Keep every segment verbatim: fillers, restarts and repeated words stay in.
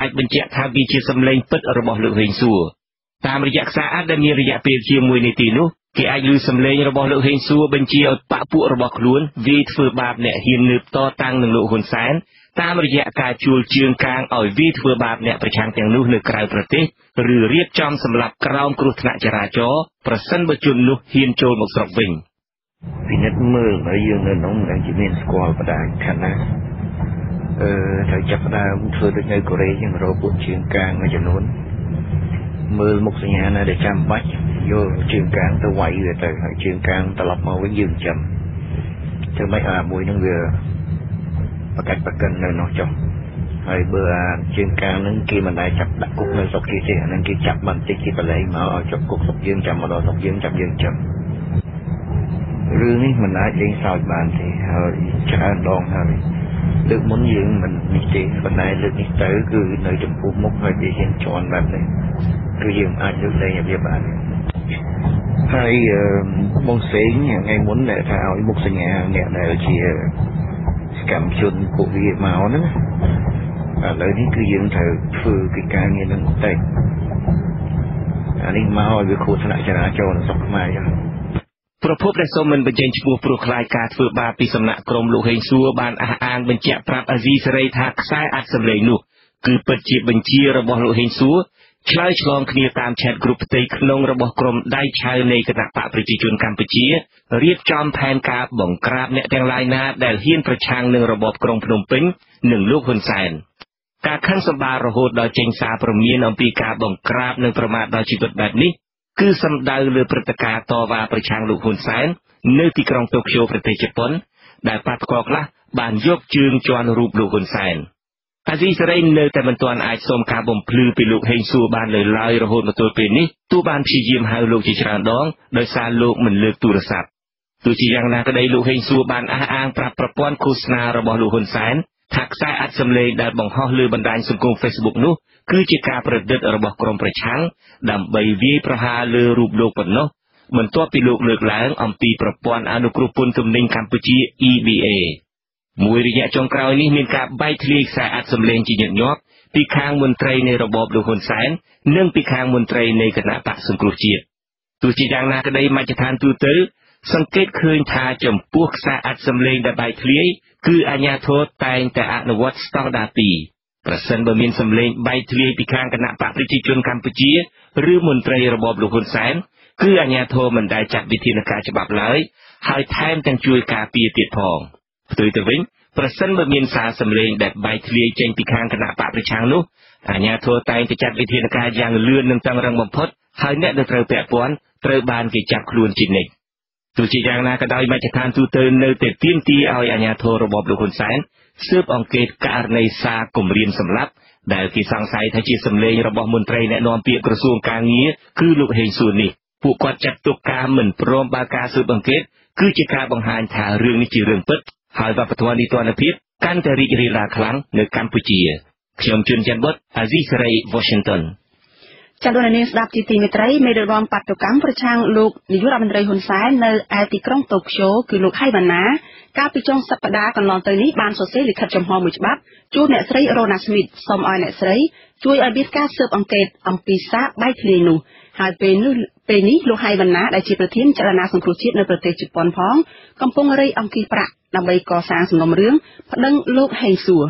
អាចបញ្ជាក់ថាវាជាសម្លេងពិតរបស់លោកហេងសួរតាមរយៈខ្សែអាចដែលមានរយៈពេលជាមួយនាទីនោះគេអាចឮសម្លេងរបស់លោកហេងសួរបញ្ជាឲ្យបកពួករបស់ខ្លួនវាយធ្វើបាបអ្នកហ៊ាននើបតតាំងនឹងលោកហ៊ុនសែនតាមរយៈការជួលជើងកាងឲ្យវាយធ្វើបាបអ្នកប្រឆាំងទាំងនោះនៅក្រៅប្រទេសឬរៀបចំសម្រាប់ក្រោមគ្រោះថ្នាក់ចរាចរណ៍ប្រសិនបើជននោះហ៊ានចូលមកស្រុកវិញពិនិត្យមើលហើយយើងនៅក្នុងនឹងជាមានស្គាល់បដាខណ្ឌណាអឺត្រូវចាប់ផ្ដើមធ្វើដូចនៅកូរ៉េជាងរកពួកជើងកាងមួយចំនួនមើលមុខសញ្ញាណាដែលចាំបាច់យកជើងកាងទៅវាយវាទៅហើយជើងកាងត្រឡប់មកវិញយើងចាំធ្វើម៉េចអាមួយនឹងវាប្រកាច់ប្រកិននៅនោះចុះហើយបើអាជើងកាងនឹងគេមិនដែលចាប់ដាក់គុកនៅស្រុកគេទេអានឹងគេចាប់បន្តិចគេបលែងមកឲ្យជាប់គុកស្រុកយើងចាំមកដល់ស្រុកយើងចាប់យើងចាំរឿងនេះមិនអាចលេងសើចបានទេហើយច្រើនដងហើយលើកមុនយើងមិននេះទេប៉ុន្តែលើកនេះទៅគឺនៅចំពោះមុខហើយវាហ៊ានជន់បែបនេះគឺយើងអាចលើកលែងវាបានហើយបងសេងថ្ងៃមុនដែលថាឲ្យមុខសញ្ញាអ្នកដែលជាសកម្មជនពួកវាមកហ្នឹងឥឡូវនេះគឺយើងត្រូវធ្វើកិច្ចការងារនឹងតែអានេះមកឲ្យវាគ្រោះថ្នាក់ចរាចរណ៍នៅស្រុកខ្មែរចឹងប្រពន្ធដែលសូមមិនបញ្ចេញឈ្មោះព្រោះខ្លាចការធ្វើបាបពីសំណាក់ក្រុមលោកហេងសួរបានអះអាងបញ្ជាក់ប្រាប់អាស៊ីសេរីថាខ្សែអាចសម្លេងនោះគឺពិតជាបញ្ជារបស់លោកហេងសួរឆ្លើយឆ្លងគ្នាតាមឆាតគ្រុបផ្ទៃក្នុងរបស់ក្រុមដៃឆៅនៃគណៈបកប្រជាជនកម្ពុជារៀបចំផែនការបង្ក្រាបអ្នកទាំងឡាយណាដែលហ៊ានប្រឆាំងនឹងរបបក្រុងភ្នំពេញនិងលោកហ៊ុនសែនការខឹងសម្បាររហូតដល់ចេញសារព្រមានអំពីការបង្ក្រាបនិងប្រមាថដល់ជីវិតបែបនេះគឺសម្ដៅលើព្រឹត្តិការណ៍តវ៉ាប្រឆាំងលោកហ៊ុនសែននៅទីក្រុងតូក្យូប្រទេសជប៉ុនដែលបាត់ផ្គរខ្លះបានយកជើងជន់រូបលោកហ៊ុនសែនអាស៊ីសេរីនៅតែមិនទាន់អាចសូមការបំភ្លឺពីលោកហេងសួរបានលើឡើយរហូតមកទល់ពេលនេះទោះបានព្យាយាមហៅលោកជាច្រើនដងដោយសារលោកមិនលើកទូរស័ព្ទទោះជាយ៉ាងណាក្តីលោកហេងសួរបានអះអាងប្រាប់ប្រព័ន្ធឃោសនារបស់លោកហ៊ុនសែនថាខ្សែអាចសម្លេងដែលបង្ហោះលើបណ្ដាញសង្គម Facebook នោះគឺជាការប្រឌិតរបស់ក្រុមប្រឆាំងដើម្បីវាយប្រហារលើរូបលោកប៉ុណ្ណោះបន្ទាប់ពីលោកលើកឡើងអំពីប្រព័ន្ធអនុគ្រោះពន្ធទំនិញកម្ពុជា E B A មួយរយៈចុងក្រោយនេះមានការបែកធ្លាយខ្សែអាចសម្លេងជាញឹកញាប់ពីខាងមន្ត្រីនៃរបបលោកហ៊ុនសែននិងពីខាងមន្ត្រីនៃគណៈបកសង្គ្រោះជាតិទោះជាយ៉ាងណាក្តីមជ្ឈដ្ឋានទូទៅសង្កេតឃើញថាចំពោះខ្សែអាចសម្លេងដែលបែកធ្លាយគឺអាជ្ញាធរតែងតែអនុវត្តស្តង់ដារពីរប្រសិនបើមានសម្លេងបែកធ្លាយពីខាងគណៈបកប្រជាជនកម្ពុជាឬមន្ត្រីរបបលោកហ៊ុនសែនគឺអាជ្ញាធរមិនដែលចាត់វិធានការច្បាប់ឡើយហើយថែមទាំងជួយការពារទៀតផងផ្ទុយទៅវិញប្រសិនបើមានសារសម្លេងដែលបែកធ្លាយចេញពីខាងគណៈបកប្រឆាំងនោះអាជ្ញាធរតែងតែចាត់វិធានការយ៉ាងលឿននិងតឹងរ៉ឹងបំផុតហើយអ្នកដែលត្រូវពាក់ព័ន្ធត្រូវបានគេចាប់ខ្លួនជានិច្ចទោះជាយ៉ាងណាក៏ដោយមជ្ឈដ្ឋានទូទៅនៅតែទាមទារឲ្យអាជ្ញាធររបបលោកហ៊ុនសែនស៊ើបអង្កេតករណីសារគំរាមសម្លាប់ដែលគេសង្ស័យថាជាសម្លេងរបស់មន្ត្រីអ្នកនាំពាក្យក្រសួងកាងារគឺលោកហេងសួរនេះពួកគាត់ចាត់ទុកការមិនព្រមបើកការស៊ើបអង្កេតគឺជាការបង្ហាញថារឿងនេះជារឿងពិតហើយវប្បធម៌នីតិរដ្ឋភាពកាន់តែរីករាលដាលខ្លាំងនៅកម្ពុជាខ្ញុំជួនច័ន្ទបុត្រអាស៊ីសេរី Washington ចាលោកនាងស្ដាប់ជាទីមេត្រីមេដឹកនាំបាតុកម្មប្រឆាំងលោកនាយករដ្ឋមន្ត្រីហ៊ុនសែននៅឯទីក្រុងតូក្យូគឺលោកហៃវ៉ាណាកាលពីចុងសប្តាហ៍កន្លងទៅនេះបានសរសេរលិខិតចំហមួយច្បាប់ជូនអ្នកស្រីរ៉ូណាស្មីតសូមឲ្យអ្នកស្រីជួយឲ្យមានការស៊ើបអង្កេតអំពីសារបែកធ្លាយនោះហើយពេលនេះពេលនេះលោកហៃវ៉ាណាដែលជាប្រធានចលនាសង្គ្រោះជាតិនៅប្រទេសជប៉ុនផងកំពុងរៃអង្គាសប្រាក់ដើម្បីកសាងសំណុំរឿងប្តឹងលោកហេងសួរ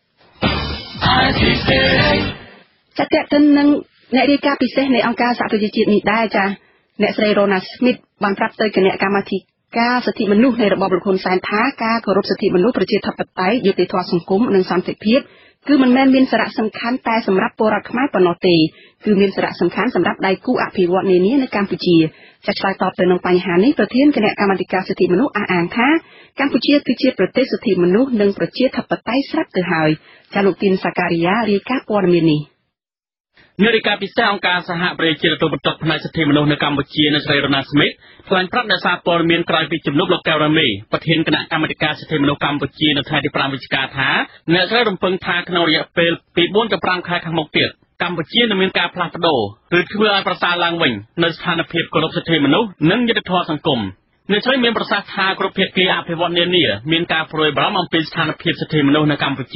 ចាតតិននឹងអ្នករាយការណ៍ពិសេសនៃអង្គការសហប្រជាជាតិនេះដែរចាអ្នកស្រីរ៉ូណាស្មីតបានប្រាប់ទៅគណៈកម្មាធិការសិទ្ធិមនុស្សនៃរបបលោកហ៊ុនសែនថាការគោរពសិទ្ធិមនុស្សប្រជាធិបតេយ្យយុត្តិធម៌សង្គមនិងសន្តិភាពគឺមិនមែនមានសារៈសំខាន់តែសម្រាប់ពលរដ្ឋខ្មែរប៉ុណ្ណោះទេគឺមានសារៈសំខាន់សម្រាប់ដៃគូអភិវឌ្ឍន៍នានានៅកម្ពុជាចាឆ្លើយតបទៅនឹងបញ្ហានេះប្រធានគណៈកម្មាធិការសិទ្ធិមនុស្សអះអាងថាកម្ពុជាគឺជាប្រទេសសិទ្ធិមនុស្សនិងប្រជាធិបតេយ្យស្រាប់ទៅហើយចាលោកទីនសាការីយ៉ារាយការណ៍ព័ត៌មាននេះនាយិកាពិសេសអង្គការសហប្រជាជាតិទូបន្តផ្នែកសិទ្ធិមនុស្សនៅកម្ពុជានៅស្រីរ៉ូណាស្មីតថ្លែងប្រាប់អ្នកសារព័ត៌មានក្រោយពីជំនុំលោកកែវរ៉ាមីប្រធានគណៈកម្មាធិការសិទ្ធិមនុស្សកម្ពុជានៅថ្ងៃទីប្រាំវិច្ឆិកាថាអ្នកស្រីរំពឹងថាក្នុងរយៈពេលពីបួនទៅប្រាំខែខាងមុខទៀតកម្ពុជានឹងមានការផ្លាស់ប្ដូរឬធ្វើឲ្យប្រសើរឡើងវិញនៅស្ថានភាពគោរពសិទ្ធិមនុស្សនិងយុត្តិធម៌សង្គមអ្នកស្រីមានប្រសាសន៍ថាគ្រប់ភាគីអភិវឌ្ឍន៍នានាមានការព្រួយបារម្ភអំពីស្ថានភាពសិទ្ធិមនុស្សនៅកម្ពុជា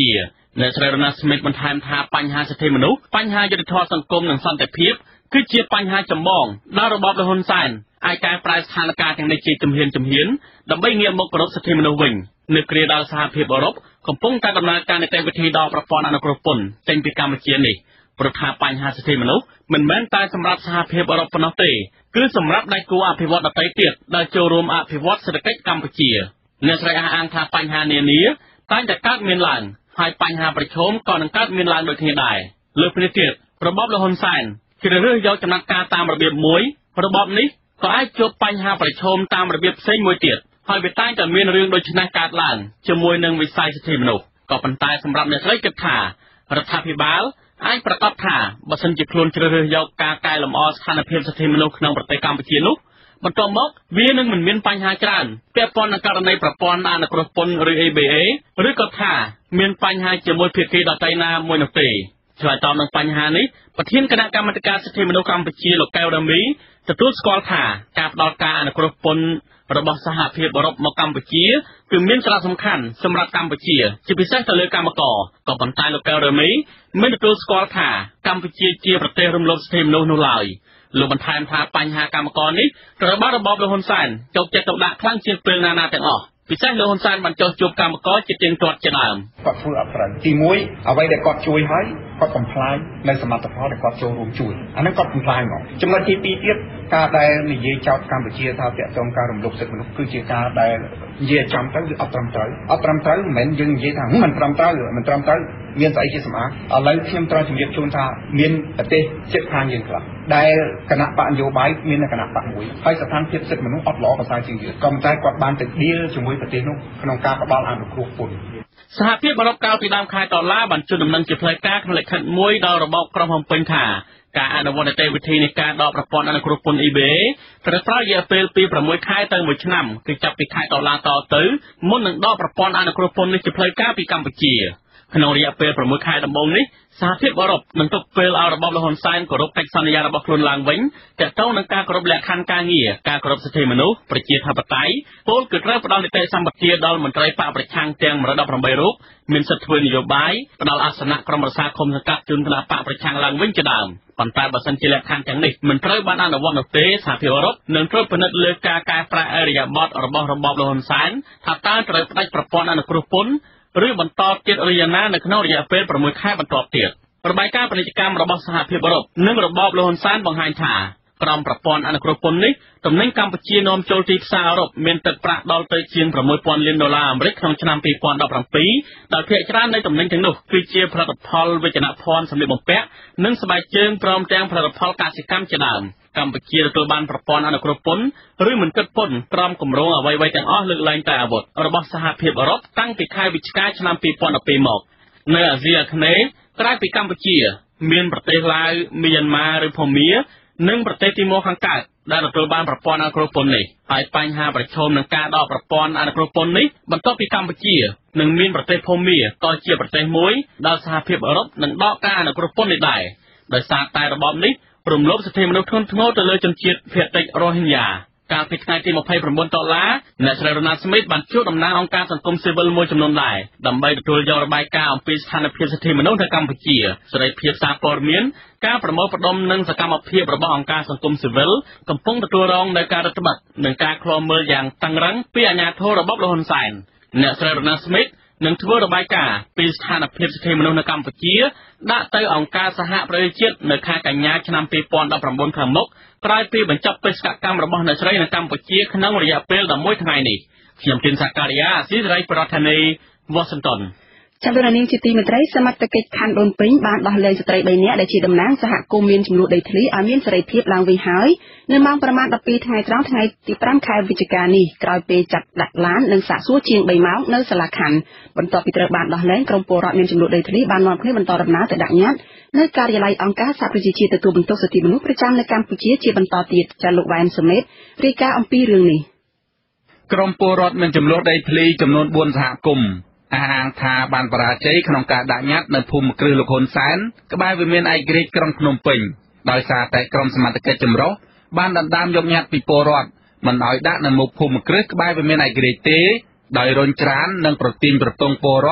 អ្នកស្រីរណាស្មីតបន្ថែមថាបញ្ហាសិទ្ធិមនុស្សបញ្ហាយុត្តិធម៌សង្គមនិងសន្តិភាពគឺជាបញ្ហាចម្បងដែលរបបលហ៊ុនសែនអាចកែប្រែស្ថានភាពទាំងនេះជាជំហានជំហានដើម្បីងាកមកគោរពសិទ្ធិមនុស្សវិញនៅគ្រាដែលសហភាពអឺរ៉ុបកំពុងតែដំណើរការនីតិវិធីដល់ប្រព័ន្ធអនុគ្រោះពន្ធចេញពីកម្ពុជានេះព្រោះថាបញ្ហាសិទ្ធិមនុស្សមិនមែនតែសម្រាប់សហភាពអឺរ៉ុបប៉ុណ្ណោះទេគឺសម្រាប់ដៃគូអភិវឌ្ឍន៍ដទៃទៀតដែលចូលរួមអភិវឌ្ឍសេដ្ឋកិច្ចកម្ពុជាអ្នកស្រីអះអាងថាបញ្ហានានាតែងតែកើតមានឡើងហើយបញ្ហាប្រឈមក៏នឹងកើតមានឡើងដូចគ្នាដែរលើពីនេះទៀតរបបលហ៊ុនសែនជ្រើសរើសយកចំណាត់ការតាមរបៀបមួយរបបនេះក៏អាចជួបបញ្ហាប្រឈមតាមរបៀបផ្សេងមួយទៀតហើយវាតែងតែមានរឿងដូចនេះកើតឡើងជាមួយនឹងវិស័យសិទ្ធិមនុស្សក៏ប៉ុន្តែសម្រាប់អ្នកស្រីគិតថារដ្ឋាភិបាលអាចប្រកាសថាបើសិនជាខ្លួនជ្រើសរើសយកការកែលម្អស្ថានភាពសិទ្ធិមនុស្សក្នុងប្រទេសកម្ពុជានោះបន្ទាប់មកវានឹងមិនមានបញ្ហាច្រើនពាក់ព័ន្ធនឹងករណីប្រព័ន្ធអនុគ្រោះពន្ធឬ A B A ឬក៏ថាមានបញ្ហាជាមួយភាគីដទៃណាមួយនោះទេឆ្លើយតបនឹងបញ្ហានេះប្រធានគណៈកម្មាធិការសិទ្ធិមនុស្សកម្ពុជាលោកកែវរ៉ាមីទទួលស្គាល់ថាការផ្តល់ការអនុគ្រោះពន្ធរបស់សហភាពអឺរ៉ុបមកកម្ពុជាគឺមានសារៈសំខាន់សម្រាប់កម្ពុជាជាពិសេសទៅលើកម្មករក៏ប៉ុន្តែលោកកែវរ៉ាមីមិនទទួលស្គាល់ថាកម្ពុជាជាប្រទេសរំលោភសិទ្ធិមនុស្សនោះឡើយលោកបន្ថែមថាបញ្ហាកម្មករនេះត្រូវបានរបបលហ៊ុនសែនចូលចិត្តទុកដាក់ខ្លាំងជាងពេលណាណាទាំងអស់ពិសេសលោកហ៊ុនសែនបានចោទជួបកម្មករជាទៀងទាត់ជាដើមគាត់ធ្វើអត់ត្រូវទីមួយអ្វីដែលគាត់ជួយហើយគាត់បំផ្លាញនៅសមត្ថផលដែលគាត់ចូលរួមជួយអាហ្នឹងគាត់បំផ្លាញហ្មងចំណុចទីពីរទៀតការដែលនិយាយចោទកម្ពុជាថាតាក់ទងការរំលោភសិទ្ធិមនុស្សគឺជាការដែលនិយាយចំទៅគឺអត់ត្រឹមត្រូវអត់ត្រឹមត្រូវមិនមែនយើងនិយាយថាមិនត្រឹមត្រូវមិនត្រឹមត្រូវមានស្អីជាសម្អាតឥឡូវខ្ញុំត្រូវជម្រាបជូនថាមានប្រទេសជិតខាងយើងខ្លះដែលគណៈបកនយោបាយមានគណៈបកមួយហើយស្ថានភាពសិទ្ធិមនុស្សអត់ល្អប្រសើរជាងយើងក៏តែគាត់បានទៅឌីលជាមួយប្រទេសនោះក្នុងការផ្ដល់អនុគ្រោះពន្ធសហភាពអឺរ៉ុបកាលពីដើមខែតុលាបានជូនដំណឹងជាផ្លូវការក្នុងលិខិតមួយដល់របបក្រុងភ្នំពេញថាការអនុវត្តនីតិវិធីនៃការដកប្រព័ន្ធអនុគ្រោះពន្ធ E B A ត្រូវប្រើរយៈពេលពីប្រាំមួយខែទៅមួយឆ្នាំគឺចាប់ពីខែតុលាតទៅមុននឹងដកប្រព័ន្ធអនុគ្រោះពន្ធនេះជាផ្លូវការពីកម្ពុជាក្នុងរយៈពេលប្រាំមួយខែដំបូងនេះសហភាពអឺរ៉ុបនឹងទុកពេលឲ្យរបបលហ៊ុនសែនគោរពកិច្ចសន្យារបស់ខ្លួនឡើងវិញទាក់ទងនឹងការគោរពលក្ខខណ្ឌការងារការគោរពសិទ្ធិមនុស្សប្រជាធិបតេយ្យពលគឺត្រូវផ្ដល់នីតិសម្បទាដល់មន្ត្រីបកប្រឆាំងទាំងមួយរយដប់ប្រាំបីរូបមានសិទ្ធិធ្វើនយោបាយផ្ដល់អាសនៈក្រុមប្រឹក្សាឃុំសង្កាត់ជូនគណៈបកប្រឆាំងឡើងវិញជាដើមប៉ុន្តែបើសិនជាលក្ខខណ្ឌទាំងនេះមិនត្រូវបានអនុវត្តនោះទេសហភាពអឺរ៉ុបនឹងត្រូវពិនិត្យលើការកែប្រែអរិយាប័ត្ររបស់របបលហ៊ុនសែនថាតើត្រូវផ្ដាច់ប្រព័ន្ធអនុគ្រោះពន្ធឬបន្តទៀតឬយ៉ាងណានៅក្នុងរយៈពេលប្រាំមួយខែបន្ទាប់ទៀតរបាយការណ៍ពាណិជ្ជកម្មរបស់សហភាពអឺរ៉ុបនិងរបបលហ៊ុនសែនបង្ហាញថាក្រមប្រព័ន្ធអនុគ្រោះពន្ធនេះទំនិញកម្ពុជានាំចូលទីផ្សារអឺរ៉ុបមានទឹកប្រាក់ដល់ទៅជាងប្រាំមួយពាន់លានដុល្លារអាមេរិកក្នុងឆ្នាំពីរពាន់ដប់ប្រាំពីរដែលភាគច្រើននៃទំនិញទាំងនោះគឺជាផលិតផលវិជ្ជាភ័ណ្ឌសម្លៀកបំពាក់និងស្បែកជើងព្រមទាំងផលិតផលកសិកម្មជាដើមកម្ពុជាទទួលបានប្រព័ន្ធអនុគ្រោះពន្ធឬមិនគិតពន្ធក្រមគម្រោងអ្វីៗទាំងអស់លើកលែងតែអាវុធរបស់សហភាពអឺរ៉ុបតាំងពីខែវិច្ឆិកាឆ្នាំពីរពាន់ដប់ពីរមកនៅអាស៊ីអាគ្នេយ៍ក្រៅពីកម្ពុជាមានប្រទេសឡាវមីយ៉ាន់ម៉ាឬភូមានិងប្រទេសទីម៉ូខាងកើតដែលទទួលបានប្រព័ន្ធអនុគ្រោះពន្ធនេះហើយបញ្ហាប្រឈមនឹងការដកប្រព័ន្ធអនុគ្រោះពន្ធនេះបន្ទាប់ពីកម្ពុជានិងមានប្រទេសភូមាក៏ជាប្រទេសមួយដែលសហភាពអឺរ៉ុបនឹងដកការអនុគ្រោះពន្ធនេះដែរដោយសារតែរបបនេះរំលោភសិទ្ធិមនុស្សធ្ងន់ធ្ងរទៅលើជនជាតិភាគតិចរ៉ូហិញយ៉ាកាលពីថ្ងៃទីម្ភៃប្រាំបួនតុលាអ្នកស្រីរ៉ូណាស្មីតបានជួបតំណាងអង្គការសង្គមស៊ីវិលមួយចំនួនដែរដើម្បីទទួលយករបាយការណ៍អំពីស្ថានភាពសិទ្ធិមនុស្សនៅកម្ពុជាសេរីភាពសារព័ត៌មានការប្រមូលផ្ដុំនិងសកម្មភាពរបស់អង្គការសង្គមស៊ីវិលកំពុងទទួលរងនូវការរឹតបន្តឹងនិងការឃ្លាំមើលយ៉ាងតឹងរ៉ឹងពីអាជ្ញាធររបបលហ៊ុនសែនអ្នកស្រីរ៉ូណាស្មីតនឹងធ្វើរបាយការណ៍ពីស្ថានភាពសិទ្ធិមនុស្សនៅកម្ពុជាដាក់ទៅអង្គការសហប្រជាជាតិនៅខែកញ្ញាឆ្នាំពីរពាន់ដប់ប្រាំបួនខាងមុខក្រោយពីបញ្ចប់បេសកកម្មរបស់អ្នកស្រីនៅកម្ពុជាក្នុងរយៈពេលដប់មួយថ្ងៃនេះខ្ញុំទីនសាការីយ៉ាអាស៊ីសេរីប្រធានាធិបតី Washington ចាំលោកនាងជាទីមេត្រីសមត្ថកិច្ចខណ្ឌដូនពេញបានដោះលែងស្ត្រីបីនាក់ដែលជាតំណាងសហគមន៍មានចំនួនដីធ្លីឲ្យមានសេរីភាពឡើងវិញហើយនៅម៉ោងប្រមាណដប់ពីរថ្ងៃត្រង់ថ្ងៃទីប្រាំខែវិច្ឆិកានេះក្រោយពេលចាត់ដាក់ឡាននិងសាកសួរជាងបីម៉ោងនៅសាលាខណ្ឌបន្ទាប់ពីត្រូវបានដោះលែងក្រមពលរដ្ឋមានចំនួនដីធ្លីបាននាំគ្នាបន្តដំណើរទៅដាក់ញត្តិនៅការិយាល័យអង្គការសហប្រជាជាតិទទួលបន្ទុកសិទ្ធិមនុស្សប្រចាំនៅកម្ពុជាជាបន្តទៀតចាលោកវ៉ែនសមេតរាយការណ៍អំពីរឿងនេះក្រមពលរដ្ឋមានចំនួនដីធ្លីចំនួនបួនសហគមន៍អះអាងថាបានបរាជ័យក្នុងការដាក់ញត្តិនៅភូមិគ្រឹះលោកហ៊ុនសែនក្បែរវិមានឯករាជ្យក្រុងភ្នំពេញដោយសារតែក្រុមសមត្ថកិច្ចចម្រុះបានដណ្ដើមយកញត្តិពីពលរដ្ឋមិនឲ្យដាក់នៅមុខភូមិគ្រឹះក្បែរវិមានឯករាជ្យទេដោយរញច្រាននិងប្រទាញប្រទងពលរដ្ឋ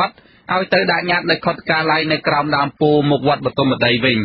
ឲ្យទៅដាក់ញត្តិនៅខុទ្ទកាល័យនៅក្រោមដើមពោធិ៍មុខវត្តបទុមវតីវិញ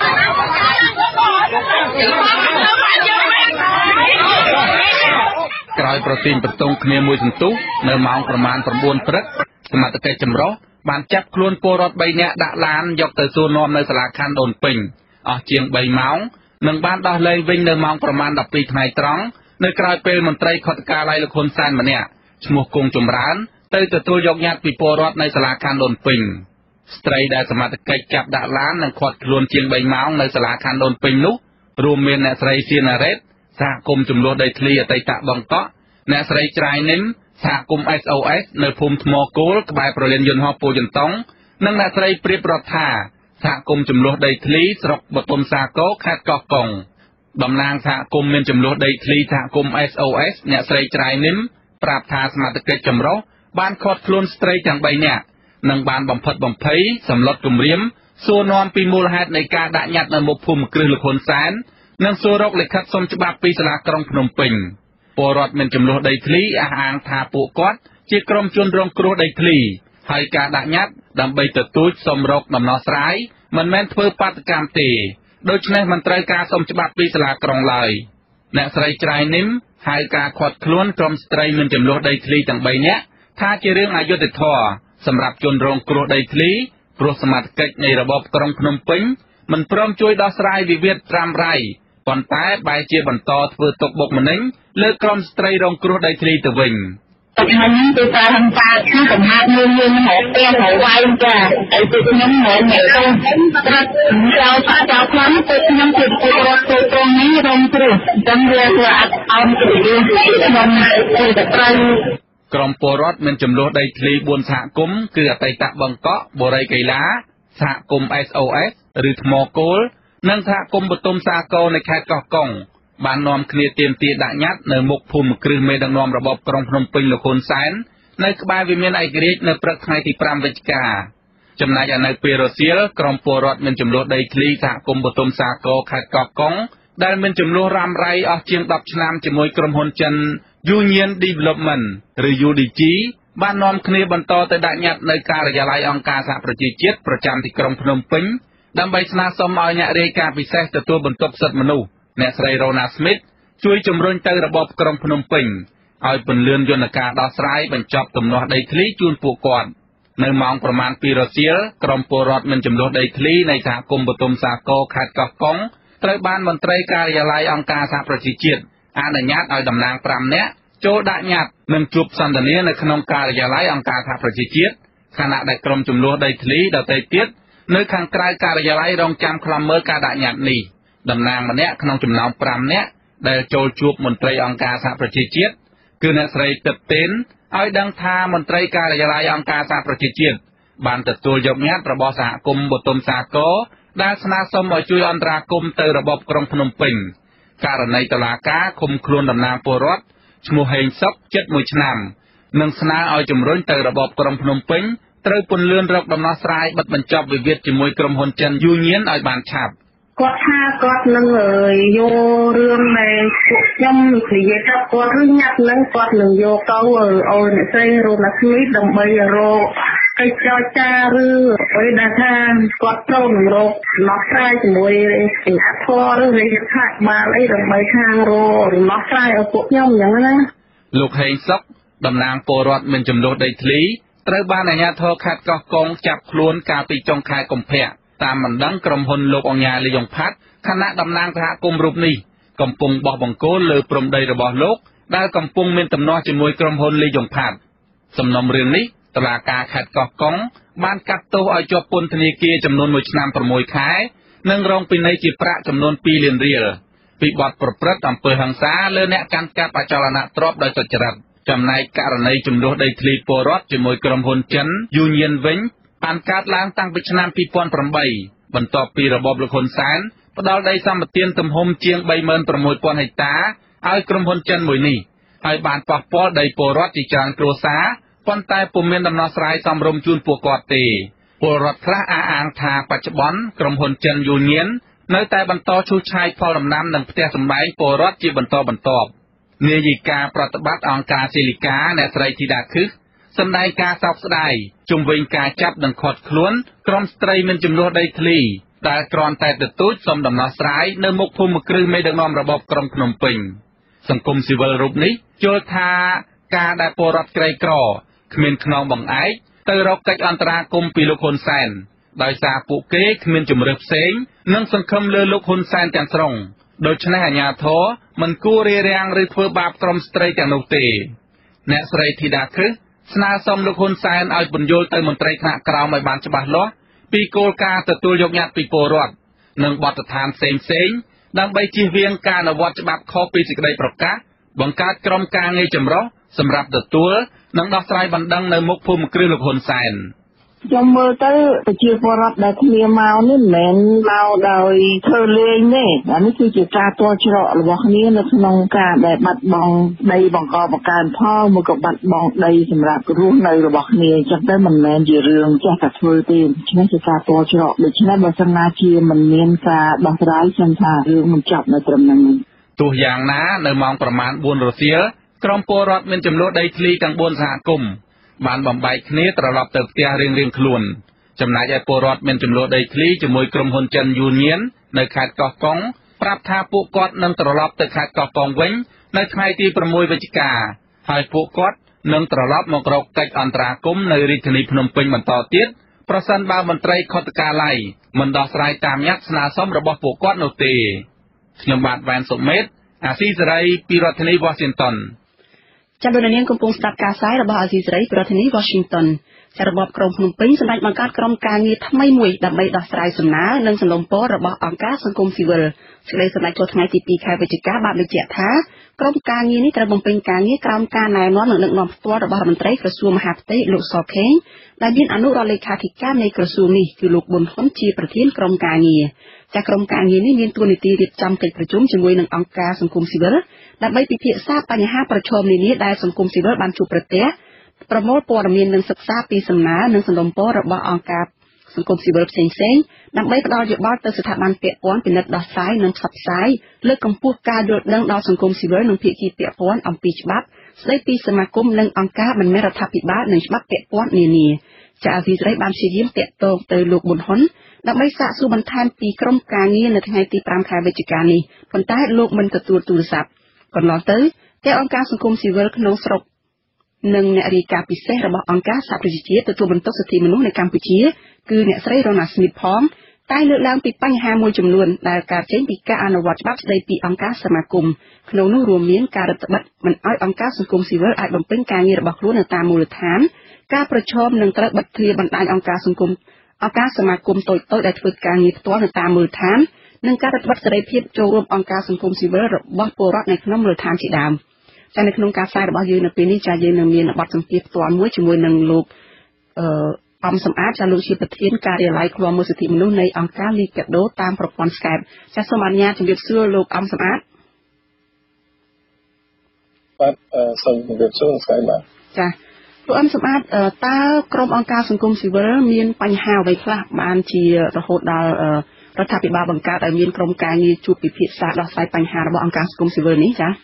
ក្រោយប្រទីងបន្ទងគ្នាមួយសន្ទុះនៅម៉ោងប្រមាណ៩ព្រឹកសមត្ថកិច្ចចម្រុះបានចាប់ខ្លួនពលរដ្ឋបីនាក់ដាក់ឡានយកទៅសួរនាំនៅសាលាខណ្ឌដូនពេញអស់ជាងបីម៉ោងនិងបានដោះលែងវិញនៅម៉ោងប្រមាណដប់ពីរថ្ងៃត្រង់នៅក្រៅពេលមន្ត្រីខុទ្ទកាល័យលោកហ៊ុនសែនម្នាក់ឈ្មោះគង់ចម្រើនទៅទទួលយកញត្តិពីពលរដ្ឋនៅសាលាខណ្ឌដូនពេញស្ត្រីដែលសមត្ថកិច្ចចាប់ដាក់ឡាននិងឃាត់ខ្លួនជាងបីម៉ោងនៅសាលាខណ្ឌដូនពេញនោះរួមមានអ្នកស្រីសៀណារ៉េតសហគមន៍ចំនួនដីធ្លីអតីតបង្កក់អ្នកស្រីច្រាយនិមសហគមន៍ เอส โอ เอส នៅភូមិថ្មគោលក្បែរប្រលានយន្តហោះពោធិ៍យន្តតុងនិងអ្នកស្រីព្រៀបរដ្ឋាសហគមន៍ចំនួនដីធ្លីស្រុកបទុមសាគរខេត្តកោះកុងតំណាងសហគមន៍មានចំនួនដីធ្លីសហគមន៍ เอส โอ เอส អ្នកស្រីច្រាយនិមប្រាប់ថាសមត្ថកិច្ចចម្រុះបានឃាត់ខ្លួនស្ត្រីទាំងបីនាក់និងបានបំផិតបំភ័យសម្លុតគំរាមសួរនាំពីមូលហេតុនៃការដាក់ញត្តិនៅមុខភូមិគ្រឹះលោកហ៊ុនសែននិងសួររកលិខិតសុំច្បាប់ពីសាលាក្រុងភ្នំពេញពលរដ្ឋមានចំនួនដីធ្លីអះអាងថាពួកគាត់ជាក្រុមជនរងគ្រោះដីធ្លីហើយការដាក់ញត្តិដើម្បីទទូចសុំរកដំណោះស្រាយមិនមែនធ្វើបាតកម្មទេដូច្នេះមិនត្រូវការសុំច្បាប់ពីសាលាក្រុងឡើយអ្នកស្រីច្រាយនិមហៅការឃាត់ខ្លួនក្រុមស្ត្រីមានចំនួនដីធ្លីទាំងបីនាក់ថាជារឿងអយុត្តិធម៌សម្រាប់ជនរងគ្រោះដីធ្លីព្រោះសមត្ថកិច្ចនៃរបបក្រុងភ្នំពេញមិនព្រមជួយដោះស្រាយវិវាទត្រាំរ៉ៃប៉ុន្តែបែរជាបន្តធ្វើទុកបុកម្នេញលើក្រុមស្ត្រីរងគ្រោះដីធ្លីទៅវិញតែខ្ញុំទៅតាមហង្សាខ្ញុំកំហាត់មួយមួយមកផ្ទះមកវាយចាតែទៅខ្ញុំមកអ្នកទៅត្រាត់ចោលផាចោលខ្លាំងទៅខ្ញុំទៅពលរដ្ឋទៅត្រង់នេះរងគ្រោះចឹងវាធ្វើអត់អោនទៅយើងខ្ញុំទៅតែត្រូវក្រុមពលរដ្ឋមានចំនួនដីធ្លីបួនសហគមន៍គឺអតីតបង្កក់បូរីកីឡាសហគមន៍ เอส โอ เอส ឬថ្មគោលនិងសហគមន៍បទុមសាគរនៅខេត្តកោះកុងបាននាំគ្នាទាមទារដាក់ញត្តិនៅមុខភូមិគ្រឹះមេដឹកនាំរបបក្រុងភ្នំពេញលោកហ៊ុនសែននៅក្បែរវិមានឯករាជ្យនៅព្រឹកថ្ងៃទីប្រាំវិច្ឆិកាចំណែកឯនៅពេលរសៀលក្រុមពលរដ្ឋមានចំនួនដីធ្លីសហគមន៍បទុមសាគរខេត្តកោះកុងដែលមានចំនួនរ៉ាំរ៉ៃអស់ជាងដប់ឆ្នាំជាមួយក្រុមហ៊ុនចិន Union Development ឬ ยู ดี จี បាននាំគ្នាបន្តទៅដាក់ញត្តិនៅការិយាល័យអង្គការសហប្រជាជាតិប្រចាំទីក្រុងភ្នំពេញដើម្បីស្នើសុំឲ្យអ្នករាយការណ៍ពិសេសទទួលបន្ទុកសិទ្ធិមនុស្សអ្នកស្រីរ៉ូណាស្មីតជួយជំរុញទៅរបបក្រុងភ្នំពេញឲ្យពន្លឿនយន្តការដោះស្រាយបញ្ចប់ទំនាស់ដីធ្លីជូនពួកគាត់នៅម៉ោងប្រមាណពីរសៀលក្រុមពលរដ្ឋមានចំនួនដីធ្លីនៃសហគមន៍បទុមសាគរខេត្តកោះកុងត្រូវបានមន្ត្រីការិយាល័យអង្គការសហប្រជាជាតិអនុញ្ញាតឲ្យតំណាងប្រាំនាក់ចូលដាក់ញត្តិនិងជួបសន្ទនានៅក្នុងការិយាល័យអង្គការសហប្រជាជាតិខណៈដែលក្រុមចំនួនដីធ្លីដទៃទៀតនៅខាងក្រៅការិយាល័យរងចាំខ្លំមើលការដាក់ញត្តិនេះតំណាងម្នាក់ក្នុងចំណោមប្រាំនាក់ដែលចូលជួបមន្ត្រីអង្គការសហប្រជាជាតិគឺអ្នកស្រីទិតទេនឲ្យដឹងថាមន្ត្រីការិយាល័យអង្គការសហប្រជាជាតិបានទទួលយកញត្តិរបស់សហគមន៍បទុមសាគរដែលស្នើសុំឲ្យជួយអន្តរាគមន៍ទៅរបបក្រុងភ្នំពេញករណីតុលាការឃុំខ្លួនតំណាងពលរដ្ឋឈ្មោះហេងសុកជិតមួយឆ្នាំនិងស្នើឲ្យជំរុញទៅរបបក្រុងភ្នំពេញត្រូវពន្លឿនរកដំណោះស្រាយបិទបញ្ចប់វិវាទជាមួយក្រុមហ៊ុនចិន Union ឲ្យបានឆាប់គាត់ថាគាត់នឹងយករឿងនៃពួកខ្ញុំនិយាយថាគាត់ឬញ៉ាត់នឹងគាត់នឹងយកទៅឲ្យអ្នកស្រីរ៉ូណាស្មីតដើម្បីរកកិច្ចចរចាឬអ្វីដែលថាគាត់ត្រូវនឹងរកដំណោះស្រាយជាមួយអាជ្ញាធរឬរដ្ឋាភិបាលអីដើម្បីខាងរកដំណោះស្រាយឲ្យពួកខ្ញុំអញ្ចឹងណាលោកហេងសុកតំណាងពលរដ្ឋមានចំនួនដីធ្លីត្រូវបានអាជ្ញាធរខេត្តកោះកុងចាប់ខ្លួនកាលពីចុងខែកុម្ភៈតាមបណ្ដឹងក្រុមហ៊ុនលោកអង្ញាលីយ៉ុងផាត់ខណៈតំណាងសហគមន៍រូបនេះកំពុងបោះបង្គោលលើព្រំដីរបស់លោកដែលកំពុងមានទំនាស់ជាមួយក្រុមហ៊ុនលីយ៉ុងផាត់សំណុំរឿងនេះតុលាការខេត្តកោះកុងបានកាត់ទោសឲ្យជាប់ពន្ធនាគារចំនួនមួយឆ្នាំប្រាំមួយខែនិងរងពិន័យជាប្រាក់ចំនួនពីរលានរៀលពីបទប្រព្រឹត្តអំពើហិង្សាលើអ្នកកាន់កាប់អចលនទ្រព្យដោយសុចរិតចំណែកករណីចំនួនដីធ្លីពលរដ្ឋជាមួយក្រុមហ៊ុនចិន Union វិញបានកើតឡើងតាំងពីឆ្នាំពីរពាន់ប្រាំបីបន្ទាប់ពីរបបលោកហ៊ុនសែនផ្ដល់ដីសម្បត្តិទំហំជាង បីម៉ឺនប្រាំមួយពាន់ហិកតាឲ្យក្រុមហ៊ុនចិនមួយនេះហើយបានប៉ះពាល់ដីពលរដ្ឋជាច្រើនគ្រួសារប៉ុន្តែពុំមានដំណោះស្រាយសមរម្យជូនពួកគាត់ទេពលរដ្ឋខ្លះអះអាងថាបច្ចុប្បន្នក្រុមហ៊ុនចិន Union នៅតែបន្តឈូសឆាយផលដំណាំនិងផ្ទះសម្បែងពលរដ្ឋជាបន្តបន្ទាប់នាយិកាប្រតិបត្តិអង្គការស៊ីលីកាអ្នកស្រីធីតាខឹសសម្ដែងការសោកស្ដាយជុំវិញការចាប់និងឃាត់ខ្លួនក្រុមស្ត្រីមានចំនួនដីធ្លីដែលគ្រាន់តែទទូចសុំដំណោះស្រាយនៅមុខភូមិគ្រឹះមេដឹកនាំរបបក្រុងភ្នំពេញសង្គមស៊ីវិលរូបនេះយល់ថាការដែលពលរដ្ឋក្រីក្រគ្មានខ្នងបង្អែកទៅរកកិច្ចអន្តរាគមន៍ពីលោកហ៊ុនសែនដោយសារពួកគេគ្មានជំរឿនផ្សេងនិងសង្ឃឹមលើលោកហ៊ុនសែនទាំងស្រុងដូច្នេះអាជ្ញាធរមិនគួររារាំងឬធ្វើបាបក្រុមស្ត្រីទាំងនោះទេអ្នកស្រីធីតាខឹសស្នើសុំលោកហ៊ុនសែនឲ្យពន្យល់ទៅមន្ត្រីថ្នាក់ក្រោមឲ្យបានច្បាស់លាស់ពីគោលការណ៍ទទួលយកញត្តិពីពលរដ្ឋនិងបទដ្ឋានផ្សេងផ្សេងដើម្បីជៀសវាងការអនុវត្តច្បាប់ខុសពីសេចក្តីប្រកាសបង្កើតក្រុមការងារចម្រុះសម្រាប់ទទួលនិងដោះស្រាយបណ្ដឹងនៅមុខភូមិគ្រឹះលោកហ៊ុនសែនខ្ញុំមើលទៅប្រជាពលរដ្ឋដែលគ្នាមកនេះមិនមែនមកដោយធ្វើលេងទេអានេះគឺជាការទាល់ច្រករបស់គ្នានៅក្នុងការដែលបាត់បង់ដីបង្កបង្កើនផលមួយក៏បាត់បង់ដីសម្រាប់រស់នៅរបស់គ្នាអញ្ចឹងទៅមិនមែនជារឿងចេះតែធ្វើទេដូច្នេះជាការទាល់ច្រកដូច្នេះបើសិនណាជាមិនមានការដោះស្រាយខ្ញុំថារឿងមិនចប់នៅត្រឹមហ្នឹងទោះយ៉ាងណានៅម៉ោងប្រមាណបួនរសៀលក្រុមពលរដ្ឋមានចំនួនដីធ្លីទាំងបួនសហគមន៍បានបំបែកគ្នាត្រឡប់ទៅផ្ទះរៀងៗខ្លួនចំណែកឯពលរដ្ឋមានចំនួនដីធ្លីជាមួយក្រុមហ៊ុនចិនយូនៀននៅខេត្តកោះកុងប្រាប់ថាពួកគាត់នឹងត្រឡប់ទៅខេត្តកោះកុងវិញនៅថ្ងៃទីប្រាំមួយវិច្ឆិកាហើយពួកគាត់នឹងត្រឡប់មករកកិច្ចអន្តរាគមន៍នៅរាជធានីភ្នំពេញបន្តទៀតប្រសិនបើមន្ត្រីខុទ្ទកាល័យមិនដោះស្រាយតាមញត្តិស្នើសុំរបស់ពួកគាត់នោះទេខ្ញុំបាទវ៉ែនសុមេតអាស៊ីសេរីពីរដ្ឋធានី Washington ចាលោកនាងកំពុងស្ដាប់ការផ្សាយរបស់អាស៊ីសេរីពីរដ្ឋធានី Washington ចារបបក្រុងភ្នំពេញសម្ដេចបង្កើតក្រុមការងារថ្មីមួយដើម្បីដោះស្រាយសំណើនិងសំណុំពររបស់អង្គការសង្គមស៊ីវិលសេចក្តីសម្ដេចចូលថ្ងៃទីពីរខែវិច្ឆិកាបានបញ្ជាក់ថាក្រុមការងារនេះត្រូវបំពេញការងារក្រោមការណែនាំនិងដឹកនាំផ្ទាល់របស់រដ្ឋមន្ត្រីក្រសួងមហាផ្ទៃលោកសខេងដែលមានអនុរដ្ឋលេខាធិការនៃក្រសួងនេះគឺលោកប៊ុនហ៊ុនជាប្រធានក្រុមការងារចាក្រុមការងារនេះមានតួនាទីរៀបចំកិច្ចប្រជុំជាមួយនឹងអង្គការសង្គមស៊ីវិលដើម្បីពិភាក្សាបញ្ហាប្រឈមនានាដែលសង្គមស៊ីវិលបានជួបប្រទះប្រមូលព័ត៌មាននិងសិក្សាពីសំណើនិងសំណុំពររបស់អង្គការសង្គមស៊ីវិលផ្សេងៗដើម្បីផ្ដល់យោបល់ទៅស្ថាប័នពាក់ព័ន្ធពិនិត្យដោះស្រាយនិងផ្សព្វផ្សាយលើកកម្ពស់ការយល់ដឹងដល់សង្គមស៊ីវិលនិងភាគីពាក់ព័ន្ធអំពីច្បាប់ស្ដីពីសមាគមនិងអង្គការមិនមែនរដ្ឋាភិបាលនិងច្បាប់ពាក់ព័ន្ធនានាចាអាស៊ីសេរីបានព្យាយាមតាក់ទងទៅលោកប៊ុនហ៊ុនដើម្បីសាកសួរបន្ថែមពីក្រុមការងារនៅថ្ងៃទីប្រាំខែវិច្ឆិកានេះប៉ុន្តែលោកមិនទទួលទូរស័ព្ទកន្លងទៅតែអង្គការសង្គមស៊ីវិលក្នុងស្រុកនិងអ្នករាយការណ៍ពិសេសរបស់អង្គការសហប្រជាជាតិទទួលបន្ទុកសិទ្ធិមនុស្សនៅកម្ពុជាគឺអ្នកស្រីរ៉ូណាស្មីតផងតែលើកឡើងពីបញ្ហាមួយចំនួនដែលកើតចេញពីការអនុវត្តច្បាប់ស្តីពីអង្គការសមាគមក្នុងនោះរួមមានការរឹតបន្តឹងមិនឲ្យអង្គការសង្គមស៊ីវិលអាចបំពេញការងាររបស់ខ្លួននៅតាមមូលដ្ឋានការប្រឈមនឹងត្រូវបិទទ្វារបណ្ដាញអង្គការសង្គមអង្គការសមាគមតូចៗដែលធ្វើការងារផ្ទាល់នៅតាមមូលដ្ឋាននិងការរឹតបន្តឹងសេរីភាពចូលរួមអង្គការសង្គមស៊ីវិលរបស់ពលរដ្ឋនៅក្នុងមូលដ្ឋានជាដើមតែនៅក្នុងការផ្សាយរបស់យើងនៅពេលនេះចាយើងនឹងមានបទសម្ភាសន៍ផ្ទាល់មួយជាមួយនឹងលោកអឺអំសំអាតចាលោកជាប្រធានការិយាល័យឃ្លាំមើលសិទ្ធិមនុស្សនៃអង្គការ Liga do តាមប្រព័ន្ធ Skype ចាសូមអនុញ្ញាតជម្រាបសួរលោកអំសំអាតបាទសូមជម្រាបសួរស្កាយបាទចាលោកអំសំអាតតើក្រុមអង្គការសង្គមស៊ីវិលមានបញ្ហាអ្វីខ្លះបានជារហូតដល់រដ្ឋាភិបាលបង្កើតឲ្យមានក្រុមការងារជួបពិភាក្សាដោះស្រាយបញ្ហារបស់អង្គការសង្គមស៊ីវិលនេះចា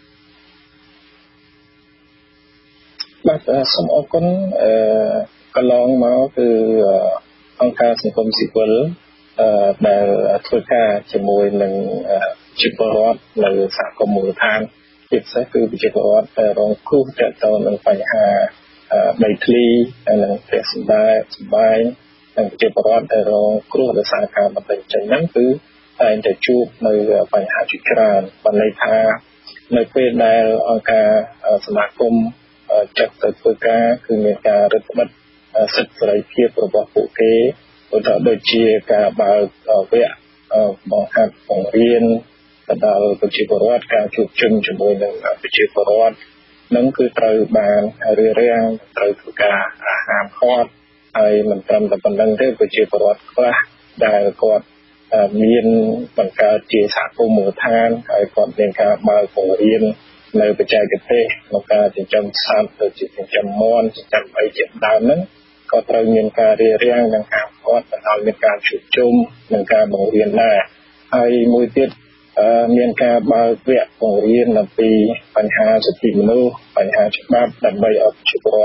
បាទសូមអរគុណអឺកន្លងមកគឺអង្គការសង្គមស៊ីវិលអឺដែលធ្វើការជាមួយនឹងជីវពលរដ្ឋនៅសហគមន៍មូលដ្ឋានជាពិសេសគឺប្រជាពលរដ្ឋដែលរងគ្រោះទាក់ទងនឹងបញ្ហាដីធ្លីនិងផ្ទះសម្បែងសម្បែងនិងប្រជាពលរដ្ឋដែលរងគ្រោះដោយសារការបំពេញចេញហ្នឹងគឺតែងតែជួបនៅបញ្ហាជាច្រើនបានន័យថានៅពេលដែលអង្គការសមាគមចាត់ទៅធ្វើការគឺមានការរឹតបន្តឹងសិទ្ធិសេរីភាពរបស់ពួកគេឧទាហរណ៍ដូចជាការបើកវគ្គបង្ហាត់បង្រៀនទៅដល់ប្រជាពលរដ្ឋការជួបជុំជាមួយនឹងប្រជាពលរដ្ឋនឹងគឺត្រូវបានរៀបរៀងត្រូវធ្វើការហាមឃាត់ហើយមិនត្រឹមតែប៉ុណ្្នឹងទេប្រជាពលរដ្ឋខ្លះដែលគាត់មានបង្កើតជាសហគមន៍មូលដ្ឋានហើយគាត់មានការបើកបង្រៀននៅបច្ចេកទេសក្នុងការចិញ្ចឹមសត្វដូចជាចិញ្ចឹមមាន់ចិញ្ចឹមអីជាដើមហ្នឹងក៏ត្រូវមានការរៀបរៀងនិងហាមឃាត់ដោយមានការជួបជុំនិងការបង្រៀនដែរហើយមួយទៀតមានការបើកវគ្គបង្រៀនអំពីបញ្ហាសិទ្ធិមនុស្សបញ្ហាច្បាប់ដើម្បីឲ្យប្រជាពលរដ្ឋ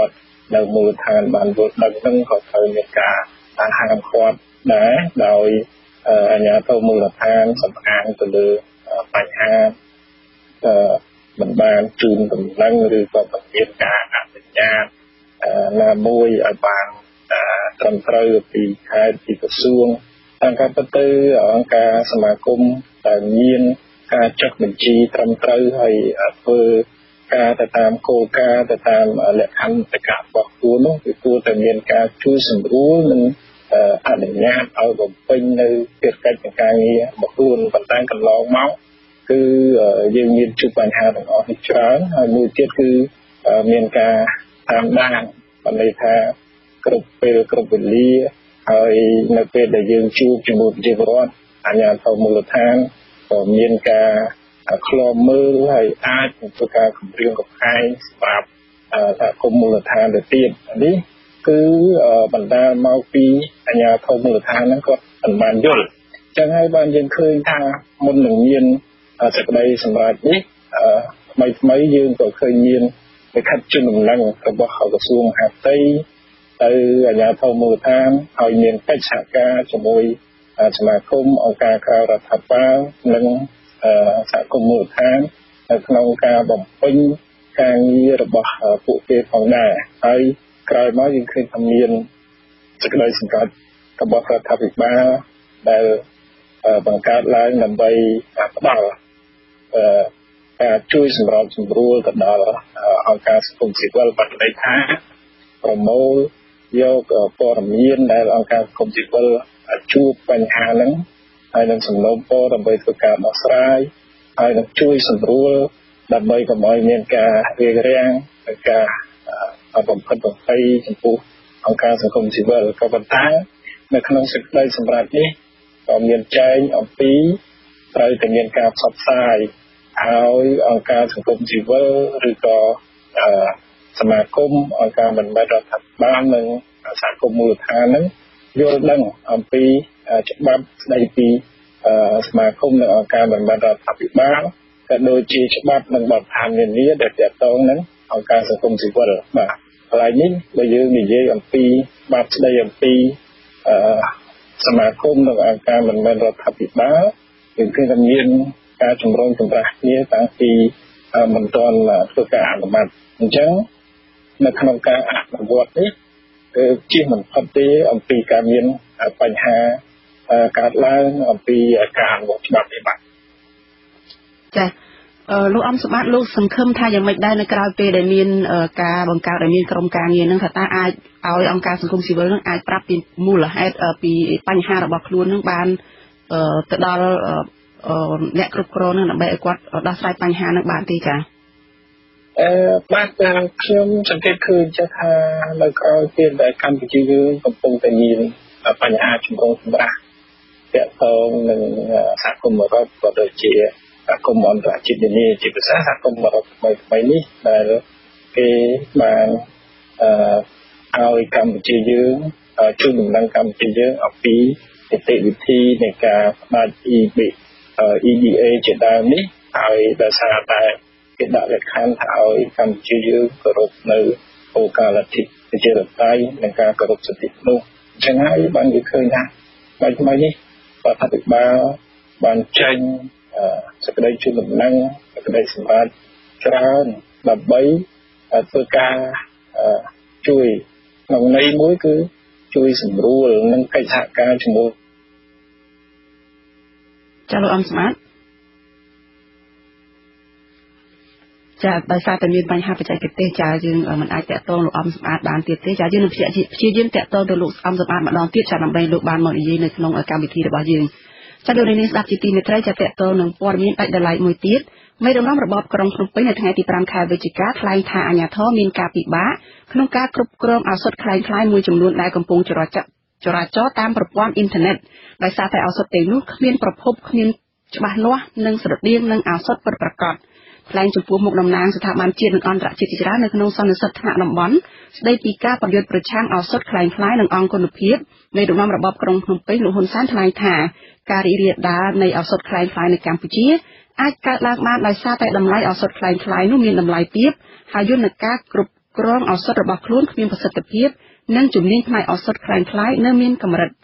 នៅមូលដ្ឋានបានយល់ដឹងហ្នឹងក៏ត្រូវមានការហាមឃាត់ដែរដោយអាជ្ញាធរមូលដ្ឋានសំអាងទៅលើបញ្ហាមិនបានជូនដំណឹងឬក៏បង្រៀនការអនុញ្ញាតណាមួយឲ្យបានត្រឹមត្រូវពីខេត្តពីក្រសួងតាមការពិតទៅអង្គការសមាគមដែលមានការចុះបញ្ជីត្រឹមត្រូវហើយធ្វើការទៅតាមគោលការណ៍ទៅតាមលក្ខន្តិកៈរបស់ខ្លួននោះគឺគួរតែមានការជួយសម្រួលនិងអនុញ្ញាតឲ្យបំពេញនៅភារកិច្ចការងាររបស់ខ្លួនប៉ុន្តែកន្លងមកគឺយើងមានជួបបញ្ហាទាំងអស់នេះច្រើនហើយមួយទៀតគឺមានការតាមដានបានន័យថាគ្រប់ពេលគ្រប់វេលាហើយនៅពេលដែលយើងជួបជាមួយប្រជាពលរដ្ឋអាជ្ញាធរមូលដ្ឋានក៏មានការឃ្លាំមើលហើយអាចធ្វើការគម្រាមកំហែងសម្រាប់សហគមន៍មូលដ្ឋានទៅទៀតនេះគឺបណ្ដាលមកពីអាជ្ញាធរមូលដ្ឋានហ្នឹងគាត់មិនបានយល់អញ្ចឹងហើយបានយើងឃើញថាមុននឹងមានសេចក្តីសម្រេចនេះថ្មីថ្មីយើងក៏ឃើញមានលិខិតជូនដំណឹងរបស់ក្រសួងមហាផ្ទៃទៅអាជ្ញាធរមូលដ្ឋានឲ្យមានកិច្ចសហការជាមួយសមាគមអង្គការក្រៅរដ្ឋាភិបាលនិងសហគមន៍មូលដ្ឋាននៅក្នុងការបំពេញការងាររបស់ពួកគេផងដែរហើយក្រោយមកយើងឃើញថាមានសេចក្តីសម្រេចរបស់រដ្ឋាភិបាលដែលបង្កើតឡើងដើម្បីផ្ដល់ការជួយសម្របសម្រួលទៅដល់អង្គការសង្គមស៊ីវិលបានន័យថាប្រមូលយកព័ត៌មានដែលអង្គការសង្គមស៊ីវិលជួបបញ្ហាហ្នឹងហើយនឹងសំណូមពរដើម្បីធ្វើការដោះស្រាយហើយនឹងជួយសម្រួលដើម្បីកុំឲ្យមានការរារាំងនិងការបំផិតបំភ័យចំពោះអង្គការសង្គមស៊ីវិលក៏ប៉ុន្តែនៅក្នុងសេចក្តីសម្រេចនេះក៏មានចែងអំពីត្រូវតែមានការផ្សព្វផ្សាយឲ្យអង្គការសង្គមស៊ីវិលឬក៏សមាគមអង្គការមិនមែនរដ្ឋាភិបាលនិងសហគមន៍មូលដ្ឋានហ្នឹងយល់ដឹងអំពីច្បាប់ស្តីពីសមាគមនិងអង្គការមិនមែនរដ្ឋាភិបាលក៏ដូចជាច្បាប់និងបទដ្ឋាននានាដែលទាក់ទងនឹងអង្គការសង្គមស៊ីវិលបាទកន្លែងនេះបើយើងនិយាយអំពីច្បាប់ស្តីអំពីសមាគមនិងអង្គការមិនមែនរដ្ឋាភិបាលយើងឃើញថាមានការជំរុញចម្រាស់គ្នាតាំងពីមិនទាន់ធ្វើការអនុម័តអញ្ចឹងនៅក្នុងការអនុវត្តនេះគឺជិះមិនផុតទេអំពីការមានបញ្ហាកើតឡើងអំពីការអនុវត្តច្បាប់នេះបាទចា៎លោកអំសម្បត្តិលោកសង្ឃឹមថាយ៉ាងម៉េចដែរនៅក្រៅពេលដែលមានការបង្កើតឲ្យមានក្រុមការងារនឹងថាតើអាចឲ្យអង្គការសង្គមស៊ីវិលនឹងអាចប្រាប់ពីមូលហេតុពីបញ្ហារបស់ខ្លួននឹងបានទៅដល់អ្នកគ្រប់គ្រងនឹងដើម្បីឲ្យគាត់ដោះស្រាយបញ្ហានឹងបានទេចា៎អឺបាទខ្ញុំសង្កេតឃើញចេះថានៅក្រៅពេលដែលកម្ពុជាយើងកំពុងតែមានបញ្ហាចម្រូងចម្រាសទាក់ទងនឹងសហគមន៍អឺរ៉ុបក៏ដូចជាសហគមន៍អន្តរជាតិនានាជាភាសាសហគមន៍អឺរ៉ុបថ្មីថ្មីនេះដែលគេបានអឺឲ្យកម្ពុជាយើងជួយដំណឹងកម្ពុជាយើងអំពីនីតិវិធីនៃការផ្ដាច់ អ៊ី ប៊ី អេ ជាដើមនេះហើយដោយសារតែគេដាក់លក្ខខណ្ឌថាឲ្យកម្ពុជាយើងគោរពនៅគោលការណ៍លទ្ធិប្រជាធិបតេយ្យនិងការគោរពសិទ្ធិមនុស្សអញ្ចឹងហើយបានគេឃើញថាបែបថ្មីនេះរដ្ឋាភិបាលបានចេញសេចក្តីជូនដំណឹងសេចក្តីសម្រេចច្រើនដើម្បីធ្វើការជួយក្នុងន័យមួយគឺជួយសម្រួលនិងកិច្ចសហការជាមួយចាលោកអំសម្បត្តិចាដោយសារតែមានបញ្ហាបច្ចេកទេសចាយើងមិនអាចតាក់ទងលោកអំសម្បត្តិបានទៀតទេចាយើងនឹងព្យាយាមតាក់ទងទៅលោកអំសម្បត្តិម្ដងទៀតចាដើម្បីលោកបានមកនិយាយនៅក្នុងកម្មវិធីរបស់យើងចាលោកនាងស្ដាប់ជាទីមេត្រីចាតាក់ទងនឹងព័ត៌មានដាច់ដោយឡែកមួយទៀតមេដឹកនាំរបបក្រុងភ្នំពេញនៅថ្ងៃទីប្រាំខែវិច្ឆិកាថ្លែងថាអាជ្ញាធរមានការពិបាកក្នុងការគ្រប់គ្រងឱសថคล้ายៗមួយចំនួនដែលកំពុងចរាចរចរាចរតាមប្រព័ន្ធអ៊ីនធឺណិតដោយសារតែឱសថទាំងនោះគ្មានប្រភពគ្មានច្បាស់លាស់និងស្រដៀងនឹងឱសថពិតប្រាកដថ្លែងចំពោះមុខតំណាងស្ថាប័នជាតិនិងអន្តរជាតិជាច្រើននៅក្នុងសន្និសីទថ្នាក់តំបន់ស្ដីពីការប្រយុទ្ធប្រឆាំងឱសថคล้ายៗនឹងអង្គគុណភាពនៃដឹកនាំរបបក្រុងភ្នំពេញលោកហ៊ុនសែនថ្លែងថាការរីករាលដាលនៃឱសថคล้ายៗនៅកម្ពុជាអាចកើតឡើងបានដោយសារតែតម្លៃឱសថคล้ายៗនោះមានតម្លៃទាបហើយយន្តការគ្រប់គ្រងឱសថរបស់ខ្លួនគ្មានប្រសិទ្ធភាពនិងជំនាញផ្នែកឱសថคล้ายៗនៅមានកម្រិត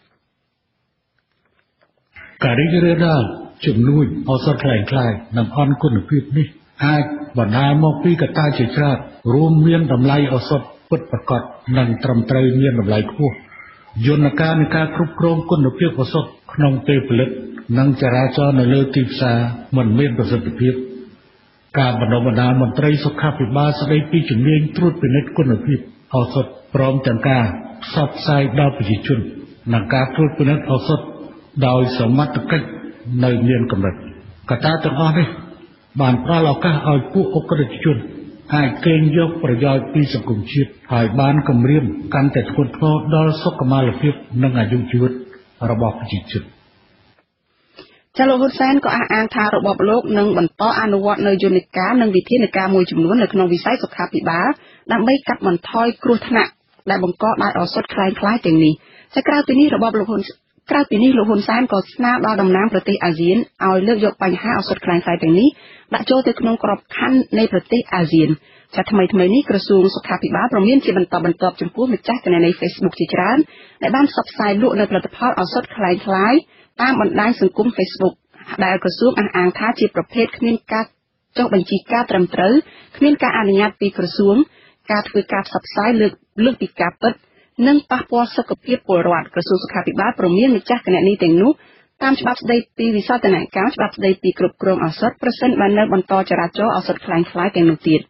ការរីករាលដាលជំនួយឱសថคล้ายៗនិងអន់គុណភាពនេះអាចបណ្ដាលមកពីកត្តាជាច្រើនរួមមានតម្លៃឱសថពិតប្រាកដនិងត្រឹមត្រូវមានតម្លៃខ្ពស់យន្តការនៃការគ្រប់គ្រងគុណភាពឱសថក្នុងពេលផលិតនិងចរាចរណ៍នៅលើទីផ្សារមិនមានប្រសិទ្ធភាពការបណ្ដុះបណ្ដាលមន្ត្រីសុខាភិបាលស្ដីពីជំនាញត្រួតពិនិត្យគុណភាពឱសថព្រមទាំងការផ្សព្វផ្សាយដល់ប្រជាជននិងការត្រួតពិនិត្យឱសថដោយសមត្ថកិច្ចនៅមានកម្រិតកត្តាទាំងអស់នេះបានផ្ដល់ឱកាសឲ្យពួកអក្រិតជនអាចកេងយកប្រយោជន៍ពីសង្គមជាតិហើយបានគំរាមកាន់តែធ្ងន់ធ្ងរដល់សុខុមាលភាពនិងអាយុជីវិតរបស់ប្រជាជនចាលោកហ៊ុនសែនក៏អះអាងថារបបលោកនឹងបន្តអនុវត្តនៅយន្តការនិងវិធានការមួយចំនួននៅក្នុងវិស័យសុខាភិបាលដើម្បីកាត់បន្ថយគ្រោះថ្នាក់ដែលបង្កដោយឱសថคล้ายៗទាំងនេះតែក្រៅពីនេះរបបលោកហ៊ុនក្រៅពីនេះលោកហ៊ុនសែនក៏ស្នើដល់តំណាងប្រទេសអាស៊ានឲ្យលើកយកបញ្ហាឱសថคล้ายៗទាំងនេះដាក់ចូលទៅក្នុងក្របខ័ណ្ឌនៃប្រទេសអាស៊ានចាថ្មីថ្មីនេះក្រសួងសុខាភិបាលប្រមានជាបន្តបន្ទាប់ចំពោះម្ចាស់គណនី Facebook ជាច្រើនដែលបានផ្សព្វផ្សាយលក់នៅផលិតផលឱសថคล้ายៗតាមបណ្ដាញសង្គម Facebook ដែលក្រសួងអះអាងថាជាប្រភេទគ្មានការចុះបញ្ជីការត្រឹមត្រូវគ្មានការអនុញ្ញាតពីក្រសួងការធ្វើការផ្សព្វផ្សាយលើកលើកពីការពិតនិងប៉ះពាល់សុខភាពពលរដ្ឋក្រសួងសុខាភិបាលព្រមានម្ចាស់គណនីទាំងនោះតាមច្បាប់ស្តីពីវិសោធនកម្មច្បាប់ស្តីពីគ្រប់គ្រងឱសថប្រសិនបើនៅបន្តចរាចរណ៍ឱសថคล้ายៗទាំងនោះទៀត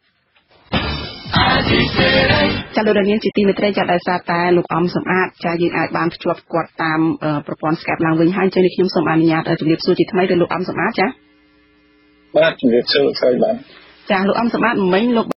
ចាលោកនាងជាទីមេត្រីចាដោយសារតែលោកអំសំអាតចាយើងអាចបានភ្ជាប់គាត់តាមប្រព័ន្ធ Skype ឡើងវិញហើយអញ្ចឹងខ្ញុំសូមអនុញ្ញាតជម្រាបសួរជាថ្មីទៅលោកអំសំអាតចាបាទជម្រាបសួរស្រីបាទចាលោកអំសំអាតមិញលោក